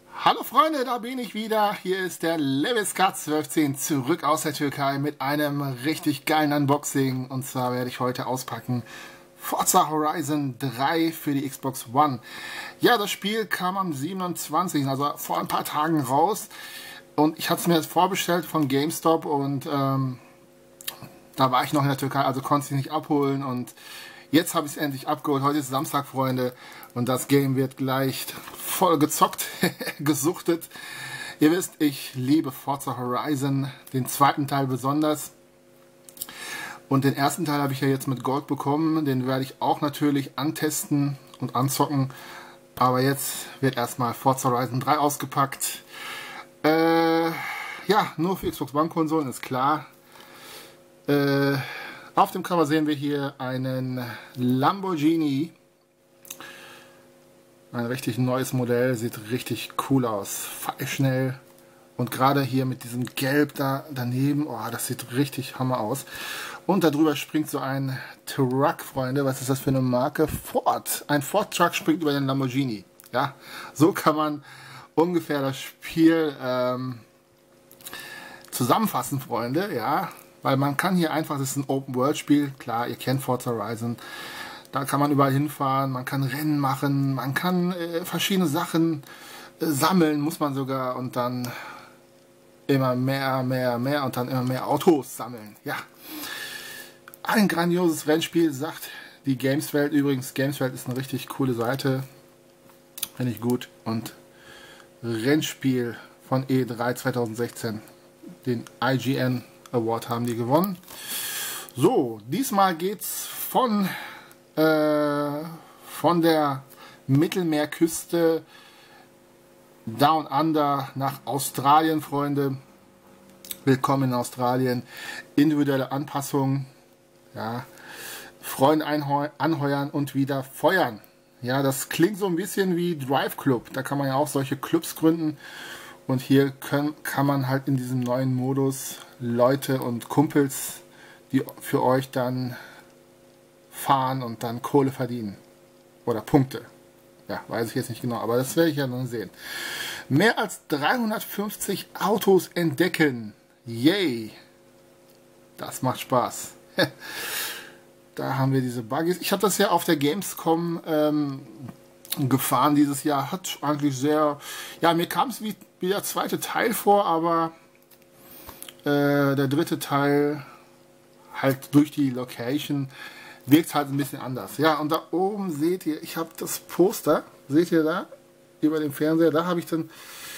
Hallo Freunde, da bin ich wieder. Hier ist der LevisK1210 zurück aus der Türkei mit einem richtig geilen Unboxing. Und zwar werde ich heute auspacken Forza Horizon 3 für die Xbox One. Ja, das Spiel kam am 27., also vor ein paar Tagen raus. Und ich hatte es mir jetzt vorbestellt von GameStop und da war ich noch in der Türkei, also konnte ich es nicht abholen. Und jetzt habe ich es endlich abgeholt. Heute ist Samstag, Freunde. Und das Game wird gleich voll gezockt, gesuchtet. Ihr wisst, ich liebe Forza Horizon, den zweiten Teil besonders. Und den ersten Teil habe ich ja jetzt mit Gold bekommen. Den werde ich auch natürlich antesten und anzocken. Aber jetzt wird erstmal Forza Horizon 3 ausgepackt. Ja, nur für Xbox One-Konsolen, ist klar. Auf dem Cover sehen wir hier einen Lamborghini. Ein richtig neues Modell, sieht richtig cool aus, schnell. Und gerade hier mit diesem Gelb da daneben, oh, das sieht richtig Hammer aus. Und darüber springt so ein Truck, Freunde. Was ist das für eine Marke? Ford. Ein Ford Truck springt über den Lamborghini. Ja, so kann man ungefähr das Spiel zusammenfassen, Freunde. Ja, weil man kann hier einfach, das ist ein Open-World-Spiel. Klar, ihr kennt Forza Horizon. Da kann man überall hinfahren, man kann Rennen machen, man kann verschiedene Sachen sammeln, muss man sogar, und dann immer mehr und dann immer mehr Autos sammeln. Ja, ein grandioses Rennspiel, sagt die Gameswelt. Übrigens, Gameswelt ist eine richtig coole Seite, finde ich gut. Und Rennspiel von E3 2016, den IGN Award haben die gewonnen. So, diesmal geht's von der Mittelmeerküste Down Under nach Australien, Freunde. Willkommen in Australien. Individuelle Anpassungen, ja. Freunde anheuern und wieder feuern. Ja, das klingt so ein bisschen wie Drive Club. Da kann man ja auch solche Clubs gründen. Und hier kann man halt in diesem neuen Modus Leute und Kumpels, die für euch dann fahren und dann Kohle verdienen. Oder Punkte. Ja, weiß ich jetzt nicht genau, aber das werde ich ja noch sehen. Mehr als 350 Autos entdecken. Yay! Das macht Spaß. Da haben wir diese Buggies. Ich habe das ja auf der Gamescom gefahren dieses Jahr. Hat eigentlich sehr... Ja, mir kam es wie der zweite Teil vor, aber der dritte Teil halt durch die Location wirkt halt ein bisschen anders. Ja, und da oben seht ihr, ich habe das Poster, seht ihr da, über dem Fernseher, da habe ich dann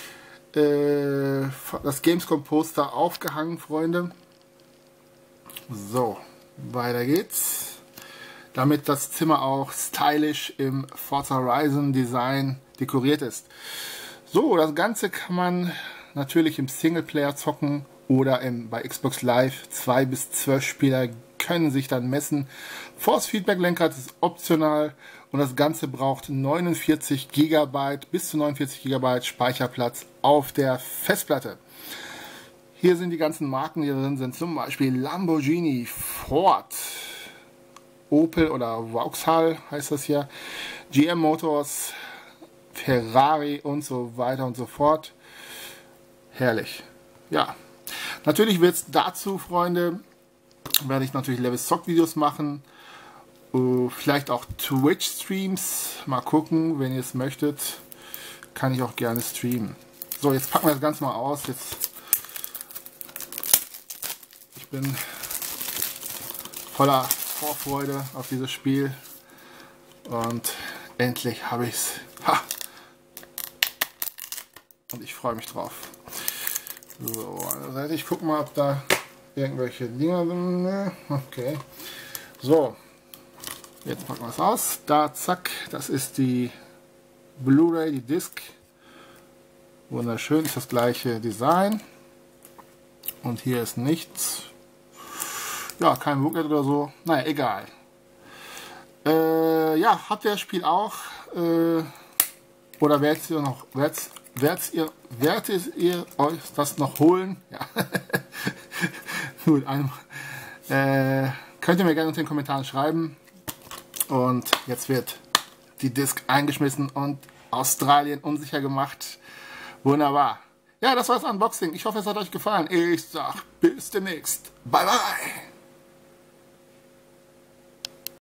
das Gamescom Poster aufgehangen, Freunde. So, weiter geht's. Damit das Zimmer auch stylisch im Forza Horizon Design dekoriert ist. So, das Ganze kann man natürlich im Singleplayer zocken oder bei Xbox Live. 2 bis 12 Spieler können sich dann messen. Force Feedback Lenkrad ist optional und das Ganze braucht 49 GB, bis zu 49 GB Speicherplatz auf der Festplatte. Hier sind die ganzen Marken, die drin sind, zum Beispiel Lamborghini, Ford, Opel oder Vauxhall heißt das hier, GM Motors, Ferrari und so weiter und so fort. Herrlich. Ja, natürlich wird es dazu, Freunde, werde ich natürlich LevisZockt-Videos machen. Vielleicht auch Twitch-Streams. Mal gucken, wenn ihr es möchtet. Kann ich auch gerne streamen. So, jetzt packen wir das Ganze mal aus. Ich bin voller Vorfreude auf dieses Spiel. Und endlich habe ich es. Und ich freue mich drauf. So, also ich gucke mal, ob da irgendwelche Dinger sind. Okay. So. Jetzt packen wir es aus. Da, zack. Das ist die Blu-ray, die Disc. Wunderschön. Ist das gleiche Design. Und hier ist nichts. Ja, kein Booklet oder so. Naja, egal. Ja, habt ihr das Spiel auch? Oder werdet ihr euch das noch holen? Ja. Gut, könnt ihr mir gerne unter den Kommentaren schreiben. Und jetzt wird die Disc eingeschmissen und Australien unsicher gemacht. Wunderbar. Ja, das war das Unboxing. Ich hoffe, es hat euch gefallen. Ich sag bis demnächst. Bye, bye.